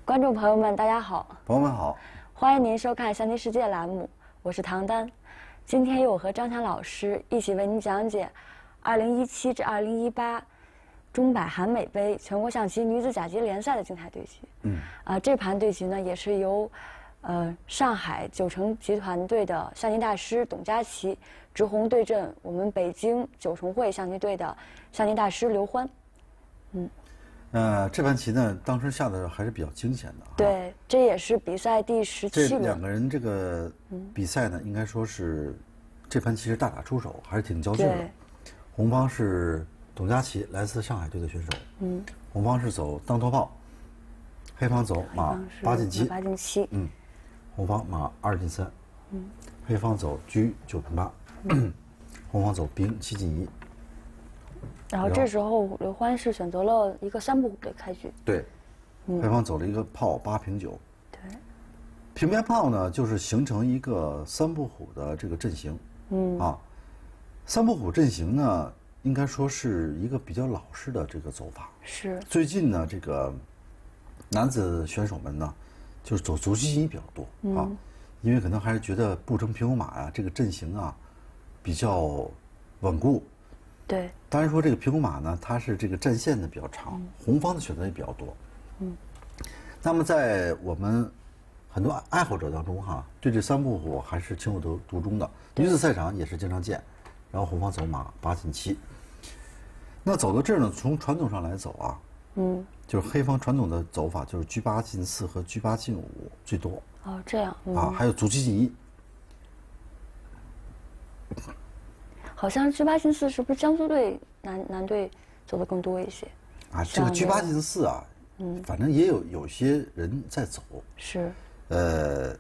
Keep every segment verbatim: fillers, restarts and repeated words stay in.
观众朋友们，大家好！ 朋友们好， 欢迎您收看《象棋世界》栏目，我是唐丹。今天由我和张强老师一起为您讲解二零一七至二零一八中百韩美杯全国象棋女子甲级联赛的精彩对局。嗯，啊，这盘对局呢也是由呃上海九成集团队的象棋大师董佳琪直红对阵我们北京九重会象棋队的象棋大师刘欢。嗯。 呃，这盘棋呢，当时下的还是比较惊险的。 对，这也是比赛第十七这轮。 两个人这个比赛呢，应该说是这盘棋是大打出手，还是挺较劲的。红方是董佳琪，来自上海队的选手。嗯。红方是走当头炮，黑方走马八进七。 八进七。 嗯。红方马二进三。嗯。黑方走车九平八。红方走兵七进一。 然后这时候刘欢是选择了一个三不虎的开局。 对，黑方走了一个炮八平九。 对， 平边炮呢，就是形成一个三不虎的这个阵型。嗯啊，三不虎阵型呢，应该说是一个比较老式的这个走法。 是。 最近呢，这个男子选手们呢，就是走卒棋棋比较多、嗯、啊，因为可能还是觉得步成平胡马呀、啊，这个阵型啊比较稳固。 对， 当然说这个平胡马呢，它是这个战线呢比较长，嗯、红方的选择也比较多。嗯，那么在我们很多爱好者当中哈，对这三不虎还是情有独独钟的。女子赛场也是经常见，然后红方走马八进七。那走到这儿呢，从传统上来走啊，嗯，就是黑方传统的走法就是车八进四和车八进五最多。 哦，这样、嗯、 啊，还有卒七进一。 好像车八进四是不是江苏队男男队走的更多一些？ 啊，这个车八进四啊，嗯，反正也有有些人在走。 是。 呃，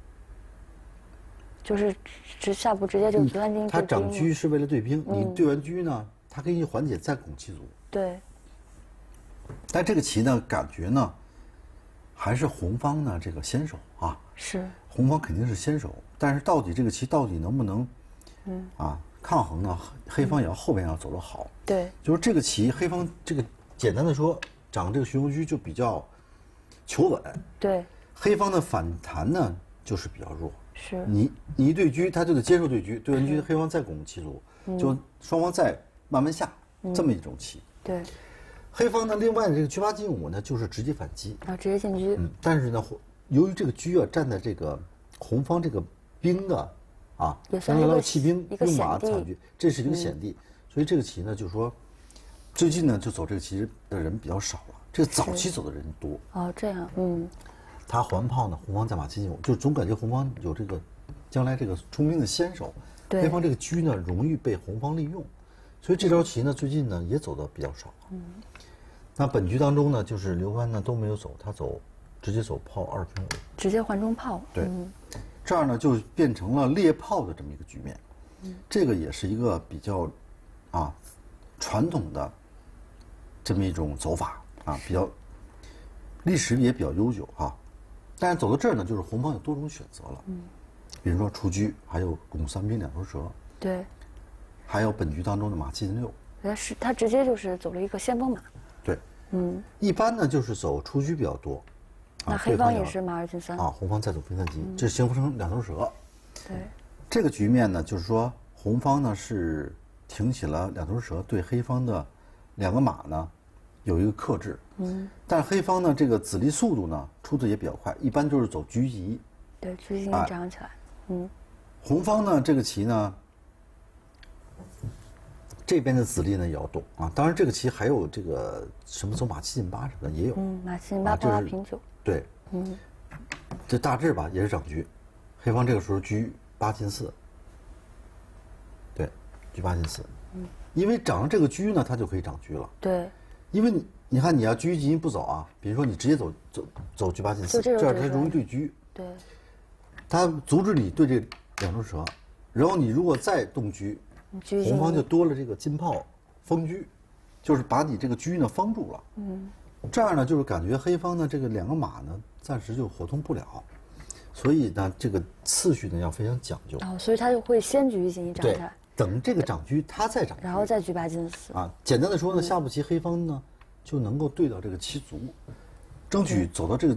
就是直下步直接就卒三进一。 他长车是为了对兵，嗯、你对完车呢，他给你缓解再拱七卒。 对。 但这个棋呢，感觉呢，还是红方呢这个先手啊。 是。 红方肯定是先手，但是到底这个棋到底能不能，嗯啊？抗衡呢，黑方也要后边要走得好。 对， 就是这个棋，黑方这个简单的说，长这个寻龙车就比较求稳。 对， 黑方的反弹呢就是比较弱。 是， 你你一对车，他就得接受对车，对完车黑方再拱七卒，就双方再慢慢下，嗯、这么一种棋。 对， 黑方呢，另外这个车八进五呢，就是直接反击啊，直接进车。 嗯，但是呢，由于这个车啊站在这个红方这个兵的。啊，三幺幺骑兵用马惨局，这是一个险地，嗯、所以这个棋呢，就是说，最近呢就走这个棋的人比较少了，这个早期走的人多。 哦，这样，嗯。 他环炮呢，红方在马七进五，就总感觉红方有这个将来这个冲兵的先手，黑方这个车呢容易被红方利用，所以这招棋呢最近呢也走的比较少。嗯。那本局当中呢，就是刘欢呢都没有走，他走直接走炮二平五， 直接换中炮。 对。 嗯， 这样呢，就变成了猎炮的这么一个局面，嗯、这个也是一个比较，啊，传统的这么一种走法啊，比较历史也比较悠久啊。但是走到这儿呢，就是红方有多种选择了，嗯，比如说出车，还有拱三兵两头蛇， 对， 还有本局当中的马七进六， 他是他直接就是走了一个先锋马， 对，嗯，一般呢就是走出车比较多。 那黑方也是马二进三啊，红方再走兵三进，嗯、这形成两头蛇。 对， 这个局面呢，就是说红方呢是挺起了两头蛇，对黑方的两个马呢有一个克制。嗯，但是黑方呢这个子力速度呢出的也比较快，一般就是走车进一。 对，车进一涨起来。嗯， 红方呢这个棋呢，这边的子力呢也要动啊。当然这个棋还有这个什么走马七进八什么的也有。 嗯，马七进八炮二平九。 对，嗯，这大致吧也是长车，黑方这个时候车八进四，对，车八进四，嗯，因为长了这个车呢，它就可以长车了。 对， 因为你你看你要车进一不走啊，比如说你直接走走走车八进四，这样它容易对车。 对， 它阻止你对这两头蛇，然后你如果再动车，红方就多了这个金炮封车，就是把你这个车呢封住了。嗯。这样呢，就是感觉黑方呢这个两个马呢暂时就活动不了，所以呢这个次序呢要非常讲究。 哦，所以他就会先车进一长起来， 等这个长车他再长车， 然后再车八进四。 啊，简单的说呢，下步棋黑方呢就能够对到这个七卒，争取走到这个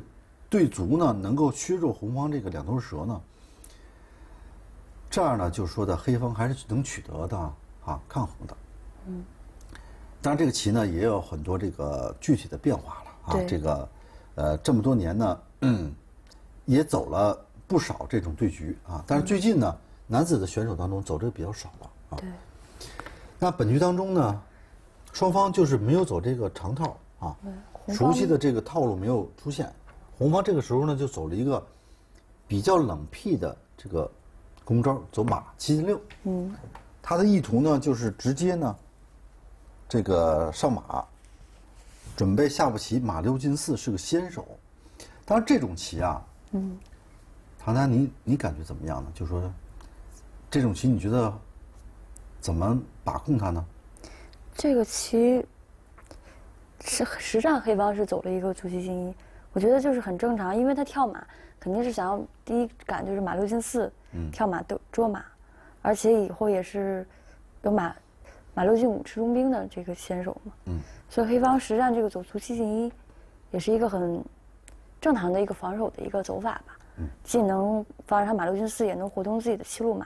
对足呢能够削弱红方这个两头蛇呢，这样呢就说的黑方还是能取得的啊抗衡的。嗯，当然这个棋呢也有很多这个具体的变化了啊，这个呃这么多年呢，嗯，也走了不少这种对局啊，但是最近呢，男子的选手当中走这个比较少了啊。 对。 那本局当中呢，双方就是没有走这个长套啊，熟悉的这个套路没有出现。红方这个时候呢，就走了一个比较冷僻的这个攻招，走马七进六。嗯，他的意图呢，就是直接呢，这个上马，准备下步棋马六进四是个先手。当然这种棋啊，嗯，唐丹，你你感觉怎么样呢？就说这种棋，你觉得怎么把控它呢？ 这个棋是实战黑方是走了一个卒棋进一，我觉得就是很正常，因为他跳马肯定是想要第一感就是马六进四，嗯，跳马都捉马，而且以后也是有马马六进五吃中兵的这个先手嘛，嗯，所以黑方实战这个走卒棋进一，也是一个很正常的一个防守的一个走法吧，嗯，既能防止他马六进四，也能活动自己的七路马。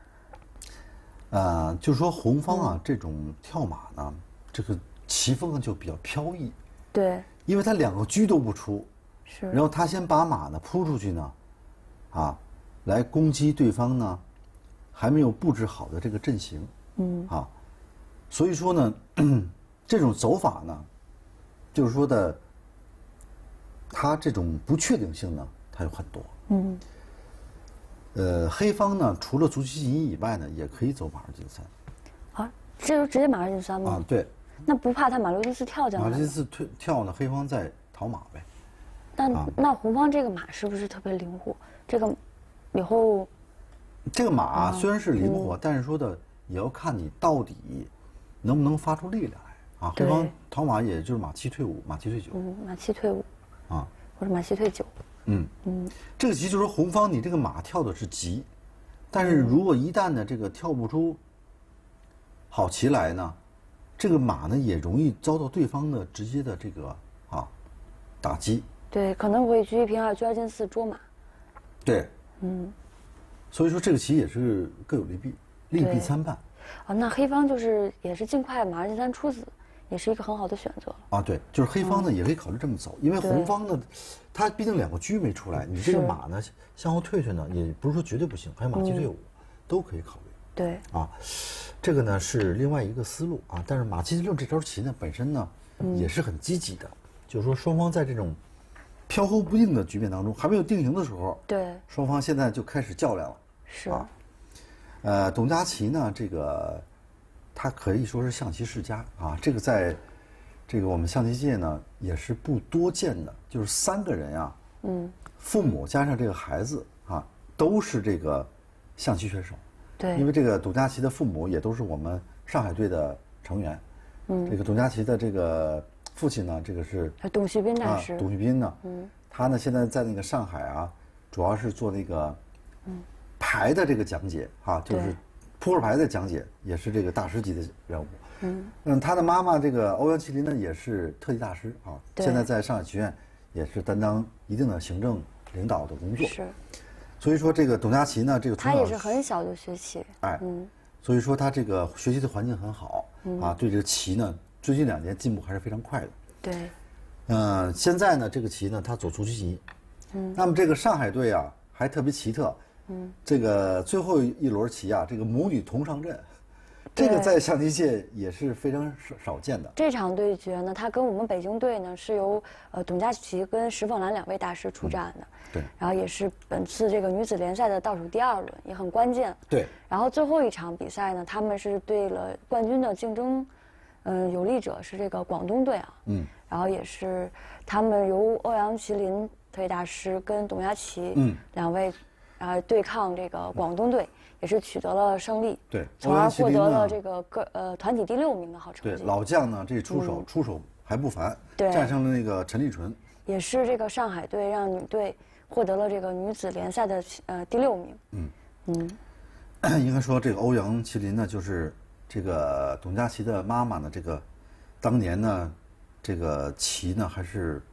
呃，就说红方啊，嗯、这种跳马呢，这个棋风就比较飘逸。 对。 因为他两个车都不出， 是。 然后他先把马呢扑出去呢，啊，来攻击对方呢，还没有布置好的这个阵型。嗯。啊，所以说呢，这种走法呢，就是说的，它这种不确定性呢，它有很多。嗯。呃，黑方呢，除了卒棋进一以外呢，也可以走马二进三。 啊，这就直接马二进三吗？ 啊，对。 那不怕他马六进四跳进来？ 马六进四退跳呢，黑方再讨马呗。 那、啊、那红方这个马是不是特别灵活？这个以后这个马虽然是灵活，嗯、但是说的也要看你到底能不能发出力量来啊。黑方讨马也就是马七退五，马七退九。 嗯，马七退五。啊，或者马七退九。 嗯嗯，这个棋就是说红方你这个马跳的是急，但是如果一旦呢这个跳不出好棋来呢，这个马呢也容易遭到对方的直接的这个啊打击。 对，可能会车一平二，车二进四捉马。 对，嗯，所以说这个棋也是各有利弊，利弊参半。 啊，那黑方就是也是尽快马二进三出子。也是一个很好的选择啊，对，就是黑方呢、嗯、也可以考虑这么走，因为红方呢，他毕竟两个车没出来，你这个马呢向后退退呢，也不是说绝对不行，还有马七退五、嗯、都可以考虑。 对， 啊，这个呢是另外一个思路啊，但是马七退六这招棋呢本身呢、嗯、也是很积极的，就是说双方在这种飘忽不定的局面当中还没有定型的时候， 对， 双方现在就开始较量了。 是啊，呃，董佳琪呢这个。他可以说是象棋世家啊，这个在，这个我们象棋界呢也是不多见的，就是三个人啊，嗯，父母加上这个孩子啊，都是这个象棋选手。 对， 因为这个董佳琪的父母也都是我们上海队的成员。嗯，这个董佳琪的这个父亲呢，这个是董旭斌大师。 啊，董旭斌呢，嗯，他呢现在在那个上海啊，主要是做那个，嗯，牌的这个讲解啊，就是。扑克牌的讲解也是这个大师级的人物，嗯嗯，他的妈妈这个欧阳麒麟呢也是特级大师啊，现在在上海学院也是担当一定的行政领导的工作， 是， 所以说这个董佳琪呢，这个他也是很小就学棋， 哎，嗯，所以说他这个学习的环境很好，嗯啊，对这个棋呢，最近两年进步还是非常快的， 对， 嗯、呃，现在呢这个棋呢，他走卒棋进一，嗯，那么这个上海队啊还特别奇特。嗯，这个最后一轮棋啊，这个母女同上阵，这个在象棋界也是非常少少见的。 这场对决呢，它跟我们北京队呢是由呃董佳琪跟石凤兰两位大师出战的。 嗯、对。 然后也是本次这个女子联赛的倒数第二轮，也很关键。 对。 然后最后一场比赛呢，他们是对了冠军的竞争，嗯、呃，有力者是这个广东队啊。嗯。然后也是他们由欧阳麒麟特级大师跟董佳琪嗯两位。呃，对抗这个广东队也是取得了胜利， 对， 从而获得了这个个呃团体第六名的好成绩。 对，老将呢这出手、嗯、出手还不凡， 对， 战胜了那个陈立纯， 也是这个上海队让女队获得了这个女子联赛的呃第六名。嗯嗯，应该说这个欧阳麒麟呢，就是这个董佳琪的妈妈呢，这个当年呢，这个棋呢还是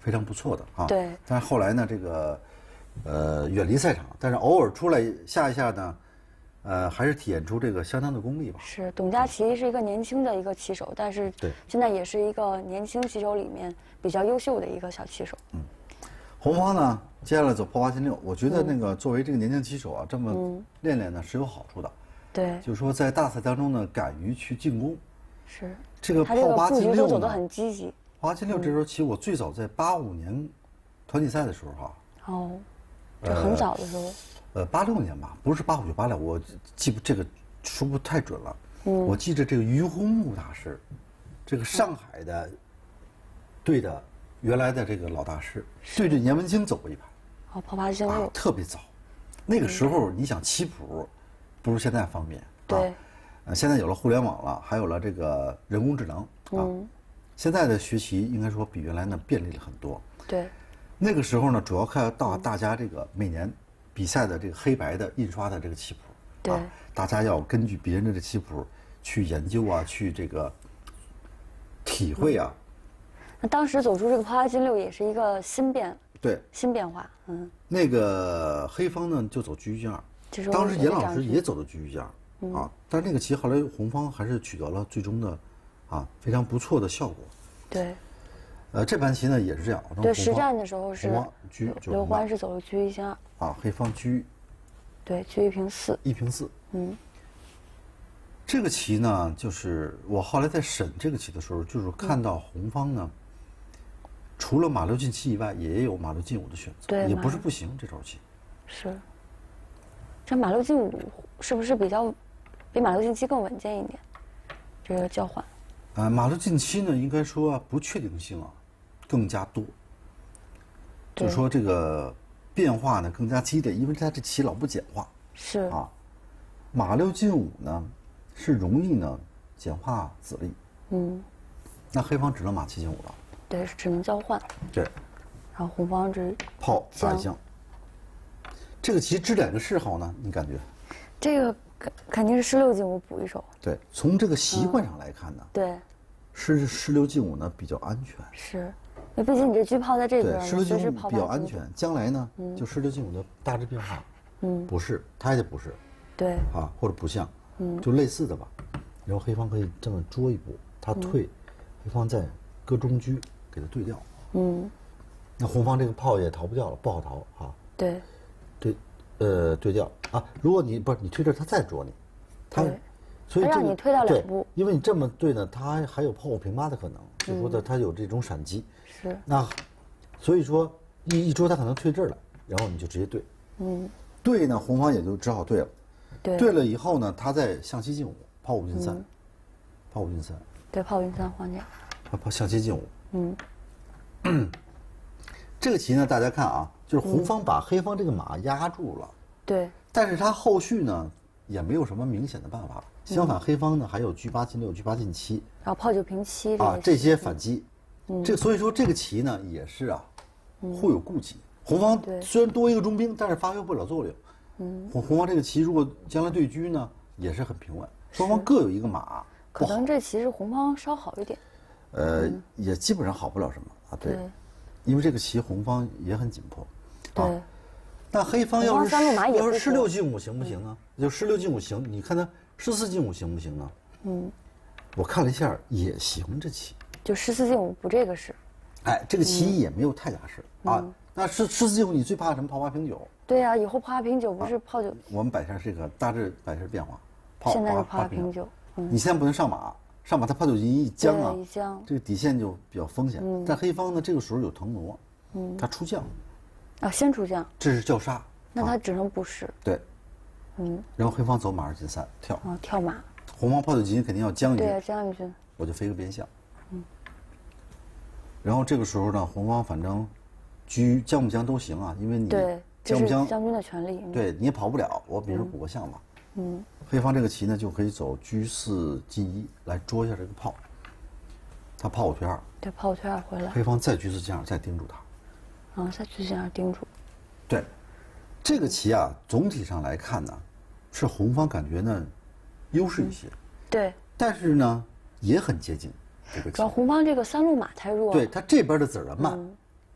非常不错的啊。 对。 但是后来呢，这个呃远离赛场，但是偶尔出来下一下呢，呃还是体现出这个相当的功力吧。 是，董佳琪是一个年轻的一个骑手，但是对， 现在也是一个年轻骑手里面比较优秀的一个小骑手。 嗯，红方呢，接下来走破八千六，我觉得那个作为这个年轻骑手啊，这么练练呢是有好处的。 对， 就是说在大赛当中呢，敢于去进攻。 是。 这个他这炮八个布局进六呢， 都走得很积极。 八进六这时期，我最早在八五年团体赛的时候哈。 哦，这很早的时候。 呃，八六年吧，不是八五就八六，我记不这个说不太准了。嗯。我记着这个于洪木大师，这个上海的队的原来的这个老大师，对着严文清走过一盘。 哦，跑八进六。 啊，特别早。那个时候你想棋谱，不如现在方便。 对。 呃，现在有了互联网了，还有了这个人工智能啊，嗯、现在的学习应该说比原来呢便利了很多。 对， 那个时候呢，主要看到大家这个每年比赛的这个黑白的印刷的这个棋谱， 对、 啊，大家要根据别人的这棋谱去研究啊，去这个体会啊。 那当时走出这个炮八进六也是一个新变， 对， 新变化，嗯。 那个黑方呢就走车车将二，当时严老师也走的车车将。啊，但是那个棋后来红方还是取得了最终的，啊非常不错的效果。 对。 呃，这盘棋呢也是这样。 对，实战的时候是车刘欢是走了车一将二。啊，黑方车。 对，车一平四。 一平四。 嗯。 这个棋呢，就是我后来在审这个棋的时候，就是看到红方呢，嗯、除了马六进七以外，也有马六进五的选择， 对， 也不是不行这招棋。 是。这马六进五是不是比较？比马六进七更稳健一点，这个交换。 呃，马六进七呢，应该说不确定性啊更加多，就是说这个变化呢更加激烈，因为它这棋老不简化。 是啊，马六进五呢是容易呢简化子力。嗯。那黑方只能马七进五了。 对，只能交换。 对。 然后红方这炮打将。这个棋支两个谥号呢？你感觉？ 这个。肯定是十六进五补一手。 对，从这个习惯上来看呢， 对， 是十六进五呢比较安全。 是，因为毕竟你这车炮在这边， 对，十六进五比较安全。将来呢，就十六进五的大致变化，嗯，不是，他也不是， 对， 啊，或者不像，嗯，就类似的吧。然后黑方可以这么捉一步，他退，黑方再搁中车给他对掉，嗯，那红方这个炮也逃不掉了，不好逃啊。 对， 对。呃，对调啊！如果你不是你推着他再捉你，他，所以让你推到两步， 因为你这么对呢，他还有炮五平八的可能，就说的他有这种闪击。 是。 那，所以说一一捉他可能退这儿来，然后你就直接对。嗯。对呢，红方也就只好对了。 对。 对了以后呢，他再象七进五，炮五进三，炮五进三。 对，炮五进三换掉。 炮炮象七进五。嗯。这个棋呢，大家看啊。就是红方把黑方这个马压住了， 对， 但是他后续呢也没有什么明显的办法。相反，黑方呢还有车八进六、车八进七， 然后炮九平七啊，这些反击，这所以说这个棋呢也是啊，互有顾忌。红方虽然多一个中兵，但是发挥不了作用。嗯，红红方这个棋如果将来对车呢，也是很平稳，双方各有一个马。 可能这棋是红方稍好一点。 呃，也基本上好不了什么啊，对，因为这个棋红方也很紧迫。 对， 那黑方要是要是十六进五行不行呢？就十六进五行，你看他十四进五行不行呢？嗯，我看了一下也行，这棋就十四进五不这个是。 哎，这个棋也没有太大事啊。那十十四进五，你最怕什么？炮八平九。 对呀，以后炮八平九不是炮九。 我们摆下这个大致摆下变化。 现在是炮八平九。 你现在不能上马，上马他炮九进一将啊， 一将这个底线就比较风险。但黑方呢，这个时候有腾挪，嗯，他出将。 啊，先出将， 这是叫杀， 那他只能不是。 对，嗯，然后黑方走马二进三跳， 啊，跳马。 红方炮九进一肯定要将一军， 对，将一军， 我就飞个边象，嗯。然后这个时候呢，红方反正车将不将都行啊，因为你将不将将军的权利， 对，你也跑不了。我比如说补个象吧，嗯，黑方这个棋呢就可以走车四进一来捉一下这个炮，他炮五退二， 对，炮五退二回来， 黑方再车四进二再盯住他。 然后再去这样盯住。 对，这个棋啊，总体上来看呢，是红方感觉呢优势一些。嗯、 对。 但是呢，也很接近这个棋。 主要红方这个三路马太弱。 对他这边的子儿啊慢，嗯、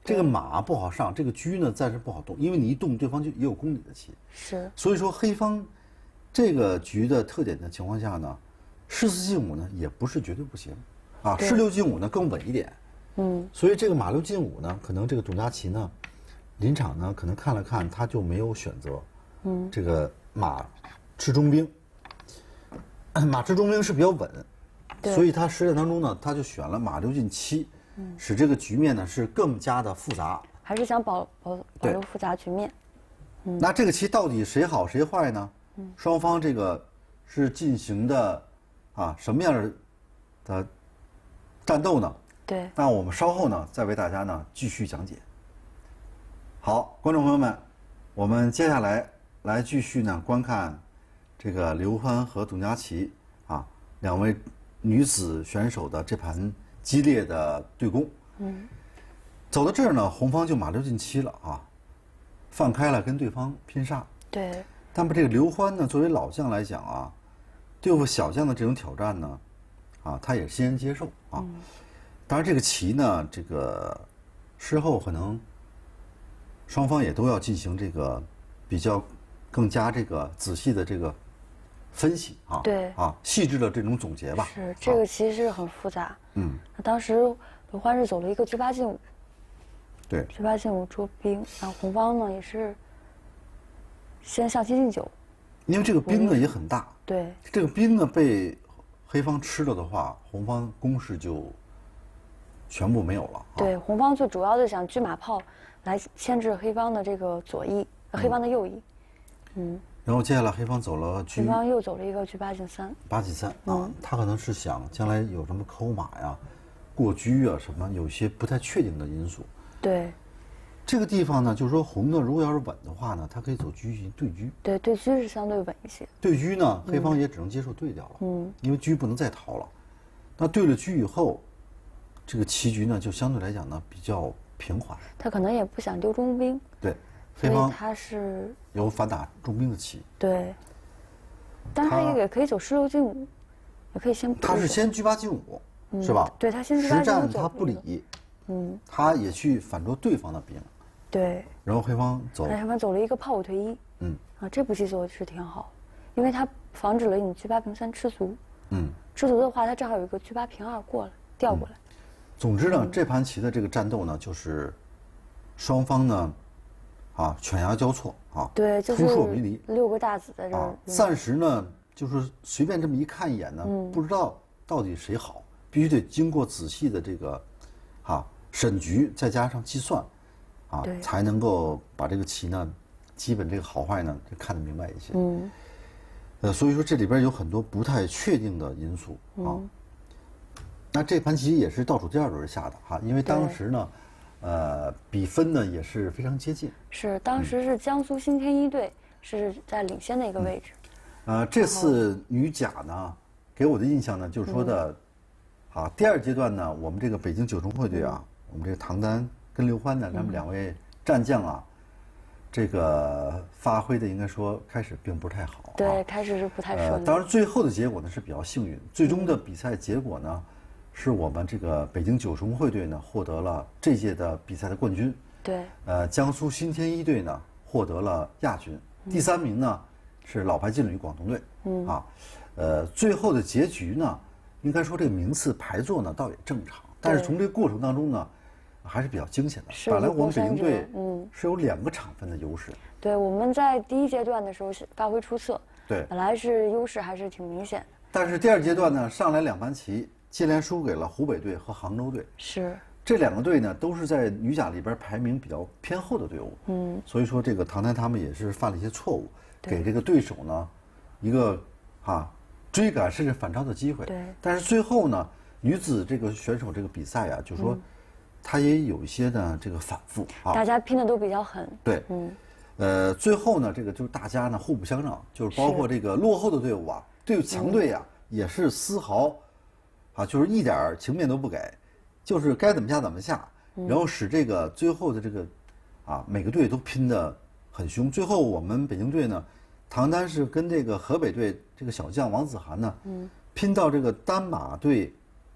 这个马不好上，这个车呢暂时不好动，因为你一动，对方就也有攻你的棋。 是。 所以说黑方这个局的特点的情况下呢，士四进五呢也不是绝对不行，啊，士六进五呢更稳一点。 嗯。 所以这个马六进五呢，可能这个董佳琪呢，临场呢可能看了看，他就没有选择，嗯，这个马吃中兵。马吃中兵是比较稳，所以他实战当中呢，他就选了马六进七，嗯、使这个局面呢是更加的复杂。 还是想保保保留复杂局面。 嗯、那这个棋到底谁好谁坏呢？嗯、双方这个是进行的啊什么样的的战斗呢？ 对。 那我们稍后呢再为大家呢继续讲解。好，观众朋友们，我们接下来来继续呢观看。这个刘欢和董佳琪啊，两位女子选手的这盘激烈的对攻，嗯，走到这儿呢，红方就马六进七了啊，放开了跟对方拼杀。 对。 但是这个刘欢呢，作为老将来讲啊，对付小将的这种挑战呢，啊，他也欣然接受啊。嗯、当然，这个棋呢，这个事后可能双方也都要进行这个比较更加这个仔细的这个。分析啊， 对啊，细致的这种总结吧。 是这个其实很复杂。嗯，那当时刘欢是走了一个车八进五， 对， 车八进五捉兵，然后红方呢也是先象七进九， 因为这个兵呢也很大。 对， 这个兵呢被黑方吃了的话，红方攻势就全部没有了。 对，红方最主要的想车马炮来牵制黑方的这个左翼，嗯、黑方的右翼。嗯。 然后接下来黑方走了车， 黑方又走了一个车八进三， 八进三啊，他可能是想将来有什么抠马呀、过车啊什么，有些不太确定的因素。 对， 这个地方呢，就是说红呢，如果要是稳的话呢，他可以走车进对车。 对，对车是相对稳一些。 对车呢，黑方也只能接受对掉了，嗯，因为车不能再逃了。那对了车以后，这个棋局呢，就相对来讲呢比较平缓。 他可能也不想丢中兵。 对。黑方他是有反打重兵的棋， 对，但是他也可以走士六进五，也可以先。 他是先车八进五，是吧？ 对他先车八进五实战他不理，嗯，他也去反捉对方的兵， 对。 然后黑方走， 黑方走了一个炮五退一，嗯，啊，这步棋走的是挺好，因为他防止了你车八平三吃卒，嗯，吃卒的话，他正好有一个车八平二过来调过来。 总之呢，这盘棋的这个战斗呢，就是双方呢。啊，犬牙交错啊， 对，就是扑朔迷离， 六个大子在这儿、啊。 暂时呢，就是随便这么一看一眼呢，嗯、不知道到底谁好，必须得经过仔细的这个，啊审局，再加上计算，啊，才能够把这个棋呢，基本这个好坏呢，就看得明白一些。嗯。呃，所以说这里边有很多不太确定的因素啊。嗯、那这盘棋也是倒数第二轮下的哈、啊，因为当时呢。呃，比分呢也是非常接近。 是，当时是江苏新天一队是在领先的一个位置。 嗯、呃，这次女甲呢，给我的印象呢，就是说的，嗯、啊，第二阶段呢，我们这个北京九重会队啊，嗯、我们这个唐丹跟刘欢呢，他们两位战将啊，嗯、这个发挥的应该说开始并不是太好。 对，啊、开始是不太顺利。 呃，当然最后的结果呢是比较幸运，最终的比赛结果呢。嗯是我们这个北京九重会队呢获得了这届的比赛的冠军， 对， 呃，江苏新天一队呢获得了亚军，嗯、第三名呢是老牌劲旅广东队，嗯啊，呃，最后的结局呢，应该说这个名次排座呢倒也正常，但是从这个过程当中呢，还是比较惊险的。本来我们北京队嗯是有两个场分的优势， 对，我们在第一阶段的时候是发挥出色， 对， 本来是优势还是挺明显的， 但是第二阶段呢上来两盘棋。接连输给了湖北队和杭州队， 是这两个队呢，都是在女甲里边排名比较偏后的队伍。嗯，所以说这个唐丹他们也是犯了一些错误，给这个对手呢一个啊追赶甚至反超的机会。 对， 但是最后呢，女子这个选手这个比赛啊，就是说，嗯、她也有一些呢这个反复啊， 大家拼的都比较狠。 对，嗯，呃，最后呢，这个就是大家呢互不相让，就是包括这个落后的队伍啊，对强队啊、嗯、也是丝毫。啊，就是一点情面都不给，就是该怎么下怎么下，然后使这个最后的这个，啊，每个队都拼得很凶。最后我们北京队呢，唐丹是跟这个河北队这个小将王子涵呢，嗯，拼到这个单马队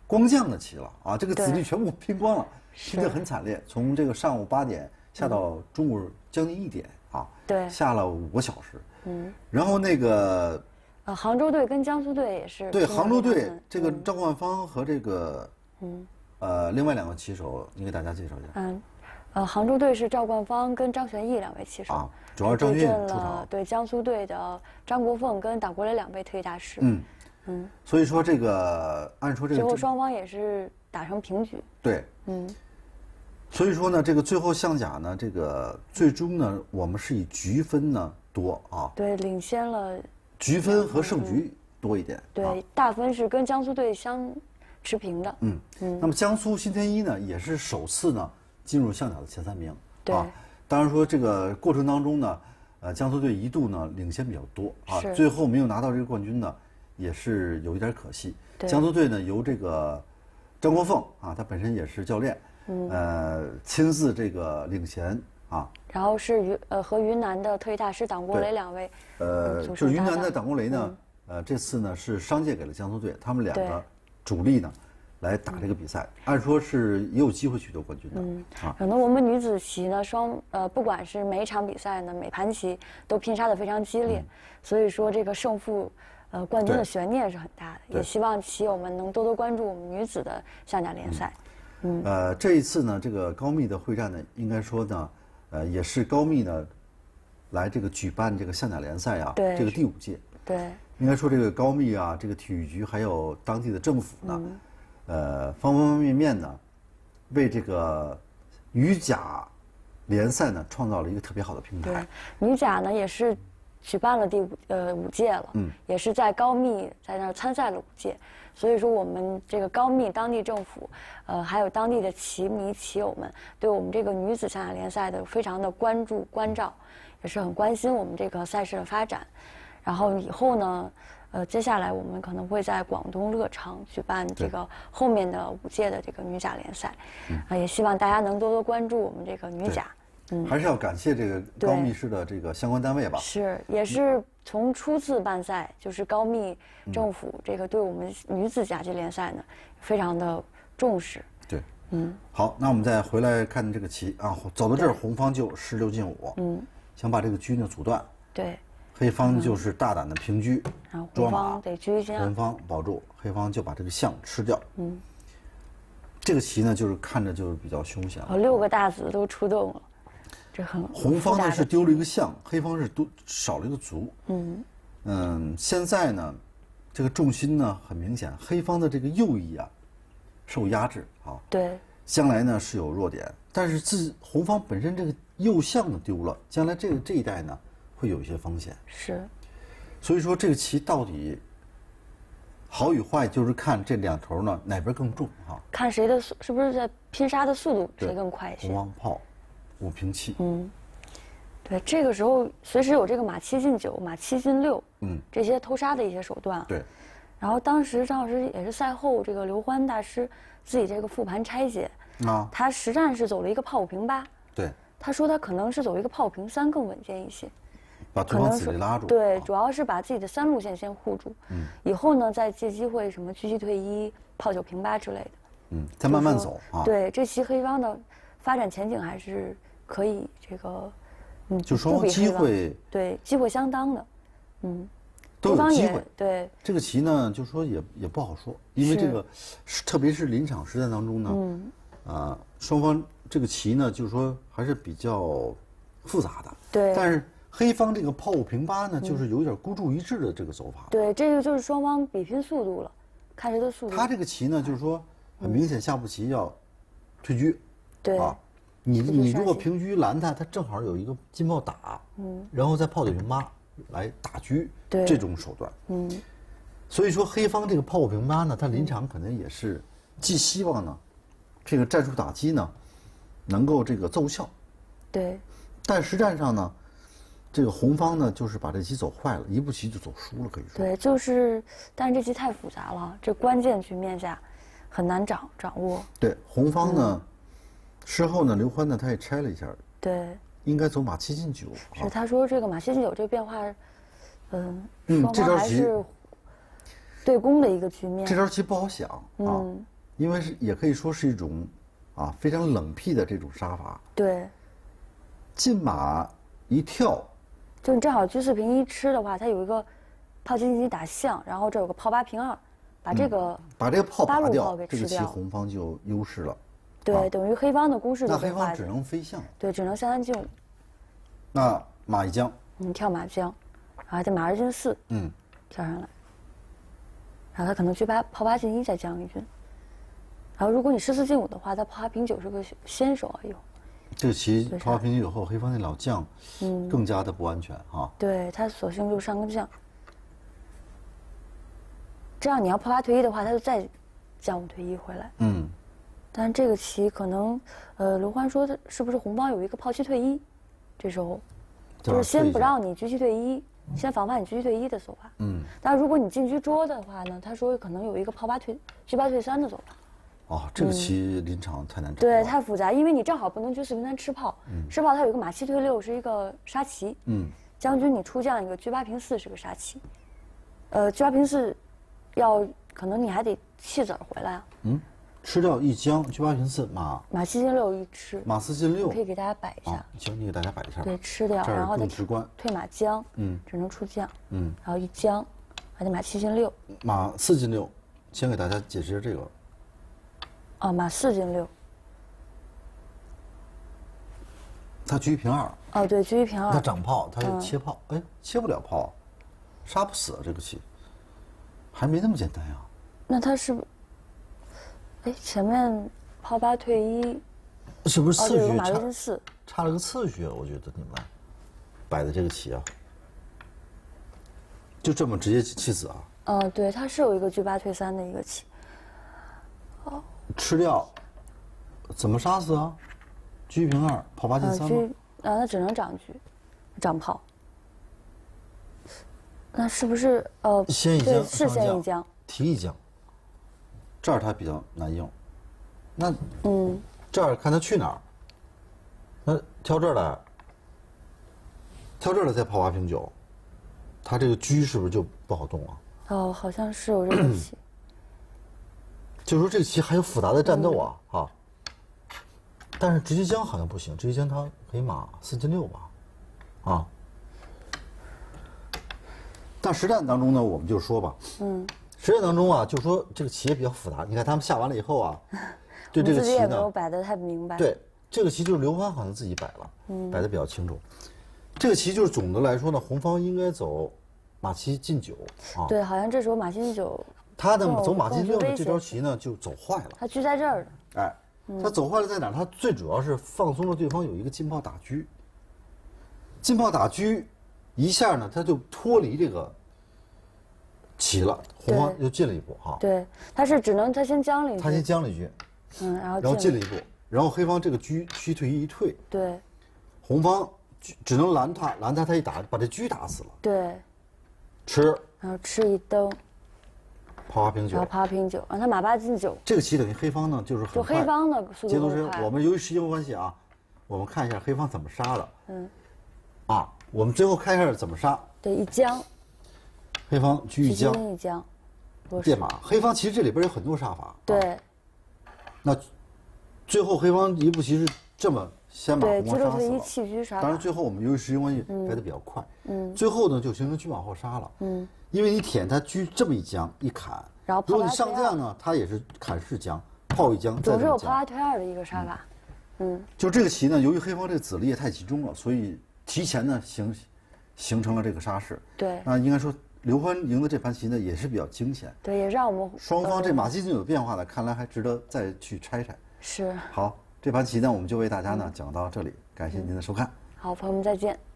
光将的棋了啊，这个子对力全部拼光了， 是拼得很惨烈，从这个上午八点下到中午将近一点啊， 对下了五个小时。 嗯， 然后那个呃，杭州队跟江苏队也是对拼得杭州队非常的这个赵冠芳和这个嗯呃另外两个棋手，你给大家介绍一下嗯，呃，杭州队是赵冠芳跟张玄义两位棋手啊，主要是张对阵俊出场了。对江苏队的张国凤跟党国磊两位特级大师。 嗯嗯， 所以说这个按说这最后个双方也是打成平局。 对， 嗯， 所以说呢，这个最后象甲呢，这个最终呢，我们是以局分呢多啊， 对，领先了。 局分和胜局多一点。 对， 啊、 大分是跟江苏队相持平的。 嗯嗯。那么江苏新天一呢，也是首次呢进入象甲的前三名。 对。 啊，当然说这个过程当中呢，呃，江苏队一度呢领先比较多啊， 是最后没有拿到这个冠军呢，也是有一点可惜。 对江苏队呢由这个张国凤啊，他本身也是教练，嗯，呃，亲自这个领衔啊。 然后是云呃和云南的特级大师党国磊两位， 呃， 组就是成搭档云南的党国磊呢， 嗯呃，这次呢是商界给了江苏队，他们两对个主力呢来打这个比赛，按说是也有机会取得冠军的。 嗯啊， 可能我们女子棋呢，双呃，不管是每一场比赛呢，每盘棋都拼杀的非常激烈，所以说这个胜负，呃，冠军的嗯对悬念是很大的。 对也希望棋友们能多多关注我们女子的象甲联赛。嗯呃，这一次呢，这个高密的会战呢，应该说呢，呃，也是高密呢来这个举办这个象甲联赛啊， 对这个第五届。 对， 应该说这个高密啊，这个体育局还有当地的政府呢， 嗯呃，方方面面呢，为这个羽甲联赛呢创造了一个特别好的平对台。， 女甲呢也是举办了第五呃五届了， 嗯， 也是在高密在那儿参赛了五届，所以说我们这个高密当地政府，呃，还有当地的棋迷棋友们，对我们这个女子象甲联赛的非常的关注关照，也是很关心我们这个赛事的发展。然后以后呢，呃，接下来我们可能会在广东乐昌举办这个后面的五届的这个女甲联赛，啊、也希望大家能多多关注我们这个女甲。嗯， 还是要感谢这个对高密市的这个相关单位吧。 是，也是从初次办赛，就是高密政府这个对我们女子甲级联赛呢，非常的重视。 对， 嗯， 好，那我们再回来看这个棋啊，走到这儿，红方就十六进五， 嗯， 想把这个车呢阻断， 对， 黑方就是大胆的平车， 然后捉马红方得居先红方保住，黑方就把这个象吃掉。 嗯， 这个棋呢，就是看着就是比较凶险了。 哦，六个大子都出动了，这很红方复杂的呢是丢了一个象，黑方是多少了一个卒。 嗯嗯，现在呢，这个重心呢很明显，黑方的这个右翼啊受压制啊， 对将来呢是有弱点，但是自红方本身这个右象呢丢了，将来这个这一代呢会有一些风险。 是， 所以说这个棋到底好与坏，就是看这两头呢哪边更重啊。 看谁的速是不是在拼杀的速度对谁更快一些红。王炮，五平七。 嗯，对，这个时候随时有这个马七进九、马七进六， 嗯， 这些偷杀的一些手段。 对， 然后当时张老师也是赛后，这个刘欢大师自己这个复盘拆解， 啊， 他实战是走了一个炮五平八， 对， 他说他可能是走一个炮平三更稳健一些， 把对方可能是子力拉住。 对， 啊主要是把自己的三路线先护住，嗯，以后呢再借机会什么狙击退一、炮九平八之类的， 嗯，再慢慢就是说走啊。， 对，这期黑方的发展前景还是可以这个，嗯， 就双方不比黑方机会对机会相当的，嗯， 都黑方也有机会。 对， 这个棋呢，就说也也不好说，因为是这个，是特别是临场实战当中呢， 嗯， 啊，双方这个棋呢，就是说还是比较复杂的。 对但是黑方这个炮五平八呢，就是有点孤注一掷的这个走法。 对，这个就是双方比拼速度了，看谁的速度。 他这个棋呢，就是说很明显下步棋要退车。 对， 啊，你退车你如果杀平车拦他，他正好有一个金炮打，嗯，然后再炮九平八来打车， 对这种手段。 嗯， 所以说黑方这个炮五平八呢，他临场可能也是寄希望呢，这个战术打击呢，能够这个奏效， 对， 但实战上呢，这个红方呢就是把这棋走坏了，一步棋就走输了，可以说。 对，就是，但是这棋太复杂了，这关键局面下很难掌掌握。 对，红方呢， 嗯事后呢，刘欢呢他也拆了一下， 对， 应该走马七进九。 是他说这个马七进九这个变化，嗯， 嗯双这招棋方还是对攻的一个局面。 这招棋不好想啊。 嗯， 因为是也可以说是一种啊非常冷僻的这种杀法。 对， 进马一跳， 就你正好车四平一吃的话，它有一个炮进进打象，然后这有个炮八平二，把这个、 嗯、把这个炮拔掉， 给这个棋红方就优势了。 对， 啊、 等于黑方的攻势就那黑方只能飞象。 对，只能下三进五。 那马一将， 嗯，跳马将，然后还得马二进四， 嗯， 跳上来，然后他可能车八炮八进一再将一军。然后如果你士四进五的话，他炮八平九是个先手啊，有。 这个棋炮八平九以后，黑方那老将，嗯，更加的不安全啊。 对他索性就上个将，这样你要炮八退一的话，他就再将五退一回来。 嗯。 但是这个棋可能，呃，刘欢说的是不是红方有一个炮七退一？这时候，就是先不让你车七退一，先防范你车七退一的走法。嗯。但如果你进车捉的话呢，他说可能有一个炮八退车八退三的走法。 哦，这个棋临场太难找。 对，太复杂，因为你正好不能车四平三吃炮，嗯、吃炮它有一个马七退六是一个杀棋。嗯。将军你出将一个车八平四是个杀棋，呃，车八平四，要可能你还得弃子儿回来啊。嗯。 吃掉一将，车八平四，马马七进六一吃， 马四进六， 可以给大家摆一下。 行，你给大家摆一下。 对，吃掉，然后再直观退马将，嗯，只能出将，嗯，然后一将，还得马七进六， 马四进六，先给大家解释这个。 哦，马四进六， 他车一平二。 哦，对，车一平二。 他长炮，他切炮，哎，切不了炮，杀不死这个棋，还没那么简单呀。 那他是不？哎，前面炮八退一， 是不是次序差？马六进四， 差了个次序，我觉得你们摆的这个棋啊，就这么直接弃子啊？ 嗯，对，它是有一个车八退三的一个棋。 哦，吃掉，怎么杀死啊？车一平二，炮八进三吗？ 啊，那只能长车，长炮。那是不是呃？ 先一将， 是先一将， 提一将。这儿他比较难应，那嗯，这儿看他去哪儿，那挑这儿来，挑这儿来再炮八平九，他这个车是不是就不好动啊？ 哦，好像是有这个棋。 就是说这个棋还有复杂的战斗啊，嗯、啊！但是直接将好像不行，直接将他可以马四进六吧，啊。但实战当中呢，我们就说吧，嗯。实战当中啊，就说这个棋也比较复杂。你看他们下完了以后啊，对这个棋呢，自己也没有摆得太明白。 对，这个棋就是刘欢好像自己摆了，嗯，摆得比较清楚。这个棋就是总的来说呢，红方应该走马七进九啊。 对，好像这时候马七进九， 他的走马进六的这招棋呢就走坏了。 他车在这儿。 哎，他走坏了在哪儿？他最主要是放松了对方有一个进炮打车。进炮打车，一下呢他就脱离这个。棋了，红方又进了一步哈。 对，他是只能他先将了一局， 他先将了一局， 嗯，然后然后进了一步，然后黑方这个车车退一一退， 对， 红方只能拦他，拦他他一打把这车打死了， 对， 吃， 然后吃一蹬， 炮八平九， 然后炮八平九，让他马八进九。 这个棋等于黑方呢就是很就黑方的速度节奏是，我们由于时间关系啊，我们看一下黑方怎么杀的，嗯，啊，我们最后看一下怎么杀， 对，一将。 黑方车一将， 一将， 电马。黑方其实这里边有很多杀法。 对。 啊、那最后黑方一步棋是这么先把红方杀死了。 一弃车杀法。 当然最后我们由于时间关系来的比较快，嗯，最后呢就形成车往后杀了，嗯，因为你舔他车这么一将一砍， 然后如果你上将呢，他也是砍是将，炮一将再总是有炮八退二的一个杀法，嗯。 就这个棋呢，由于黑方这个子力也太集中了，所以提前呢形形成了这个杀势。 对。 那应该说。刘欢赢的这盘棋呢，也是比较惊险。 对，也让我们双方这马七进有变化呢，看来还值得再去拆拆。 是。 好，这盘棋呢，我们就为大家呢讲到这里，感谢您的收看。 好，朋友们再见。